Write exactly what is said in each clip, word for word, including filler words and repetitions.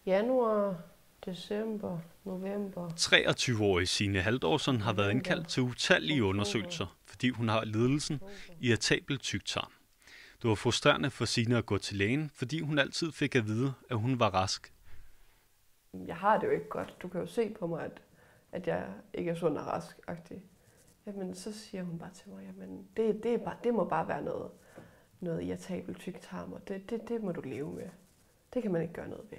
januar, december, november. treogtyve-årige Signe Halldórsson har været indkaldt til utallige undersøgelser, fordi hun har lidelsen irritabel tyktarm. Det var frustrerende for Signe at gå til lægen, fordi hun altid fik at vide, at hun var rask. Jeg har det jo ikke godt. Du kan jo se på mig, at, at jeg ikke er sund og rask-agtig. Jamen, så siger hun bare til mig, jamen, det, det, er bare, det må bare være noget, noget irritabel tyktarm, og det, det, det må du leve med. Det kan man ikke gøre noget ved.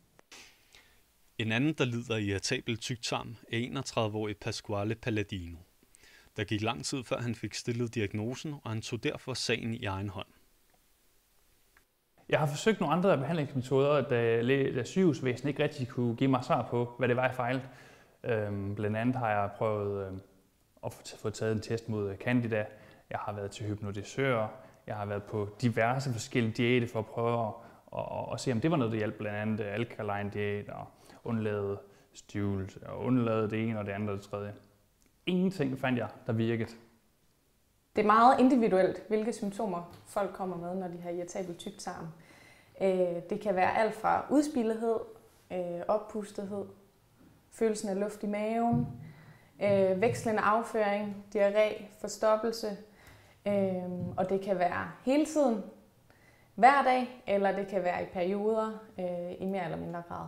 En anden, der lider af irritabel tyktarm, er enogtredive-årig Pasquale Palladino. Der gik lang tid, før han fik stillet diagnosen, og han tog derfor sagen i egen hånd. Jeg har forsøgt nogle andre behandlingsmetoder, da, da sygehusvæsenet ikke rigtig kunne give mig svar på, hvad det var, jeg fejlede. Øhm, blandt andet har jeg prøvet øh, at få taget en test mod Candida. Jeg har været til hypnotisør. Jeg har været på diverse forskellige diæter for at prøve at, at, at se, om det var noget, der hjalp. Blandt andet alkaline diæt og undladet stivelse og undladet det ene og det andet og det tredje. Ingenting fandt jeg, der virkede. Det er meget individuelt, hvilke symptomer folk kommer med, når de har irritabel tyktarm. Det kan være alt fra udspillethed, oppustethed, følelsen af luft i maven, vekslende afføring, diarré, forstoppelse. Og det kan være hele tiden, hver dag, eller det kan være i perioder i mere eller mindre grad.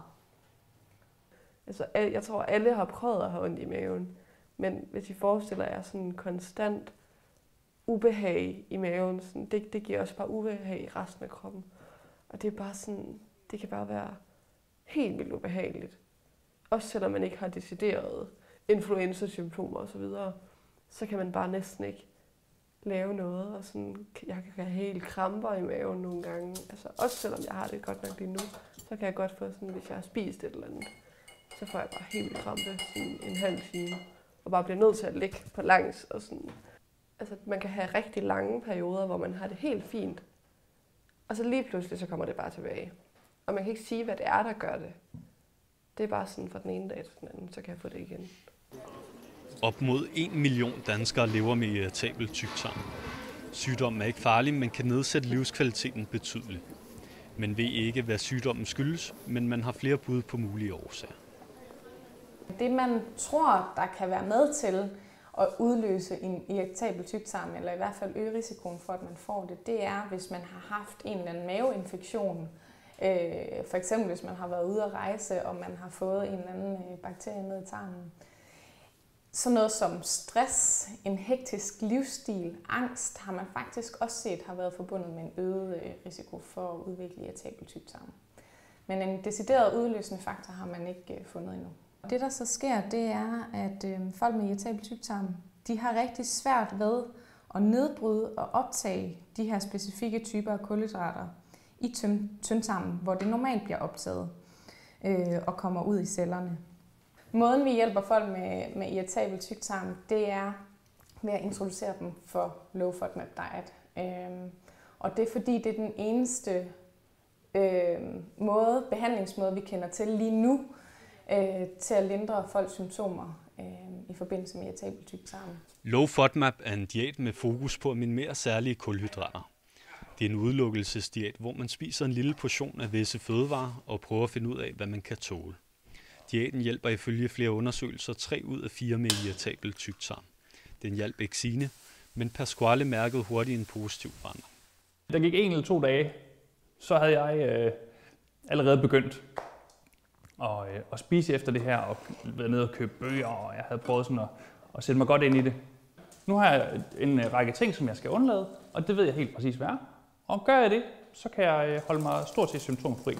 Altså, jeg tror, alle har prøvet at have ondt i maven, men hvis I forestiller jer sådan en konstant ubehag i maven, sådan, det, det giver også bare ubehag i resten af kroppen. Og det er bare sådan, det kan bare være helt vildt ubehageligt. Også selvom man ikke har deciderede influenza-symptomer osv., så, så kan man bare næsten ikke lave noget. Og sådan, jeg kan have helt kramper i maven nogle gange. Altså, også selvom jeg har det godt nok lige nu, så kan jeg godt få sådan, hvis jeg har spist et eller andet, så får jeg bare helt vildt krampe sådan en halv time. Og bare bliver nødt til at ligge på langs og sådan. Altså, man kan have rigtig lange perioder, hvor man har det helt fint. Og så lige pludselig, så kommer det bare tilbage. Og man kan ikke sige, hvad det er, der gør det. Det er bare sådan fra den ene dag til den anden, så kan jeg få det igen. Op mod en million danskere lever med irritabel tyktarm. Sygdommen er ikke farlig, men kan nedsætte livskvaliteten betydeligt. Man ved ikke, hvad sygdommen skyldes, men man har flere bud på mulige årsager. Det, man tror, der kan være med til at udløse en irritabel tyktarm, eller i hvert fald øge risikoen for, at man får det, det er, hvis man har haft en eller anden maveinfektion. For eksempel, hvis man har været ude at rejse, og man har fået en eller anden bakterie ned i tarmen. Sådan noget som stress, en hektisk livsstil, angst, har man faktisk også set har været forbundet med en øget risiko for at udvikle irritabel tyktarm. Men en decideret udløsende faktor har man ikke fundet endnu. Det, der så sker, det er, at folk med irritabel tyktarm, de har rigtig svært ved at nedbryde og optage de her specifikke typer af kulhydrater i tyndtarmen, hvor det normalt bliver optaget øh, og kommer ud i cellerne. Måden, vi hjælper folk med, med irritabel tyktarm, det er ved at introducere dem for low FODMAP diet. Øh, og det er fordi, det er den eneste øh, måde, behandlingsmåde, vi kender til lige nu, øh, til at lindre folks symptomer øh, i forbindelse med irritabel tyktarm. Low FODMAP er en diæt med fokus på at minimere særlige kulhydrater. Det er en udelukkelsesdiæt, hvor man spiser en lille portion af visse fødevarer og prøver at finde ud af, hvad man kan tåle. Diæten hjælper ifølge flere undersøgelser tre ud af fire med irritabel tyktarm. Den hjalp ikke Signe, men Pasquale mærkede hurtigt en positiv forandring. Der gik en eller to dage, så havde jeg øh, allerede begyndt at, øh, at spise efter det her, og været nede og købe bøger, og jeg havde prøvet sådan at, at sætte mig godt ind i det. Nu har jeg en række ting, som jeg skal undlade, og det ved jeg helt præcis, hvad er. Og gør jeg det, så kan jeg holde mig stort set symptomfri.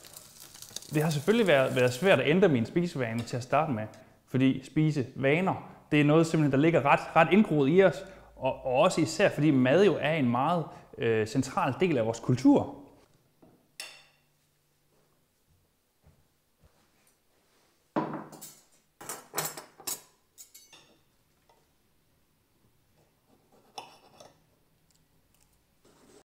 Det har selvfølgelig været, været svært at ændre min spisevane til at starte med, fordi spisevaner, det er noget, simpelthen, der ligger ret, ret indgroet i os, og, og også især fordi mad jo er en meget øh, central del af vores kultur.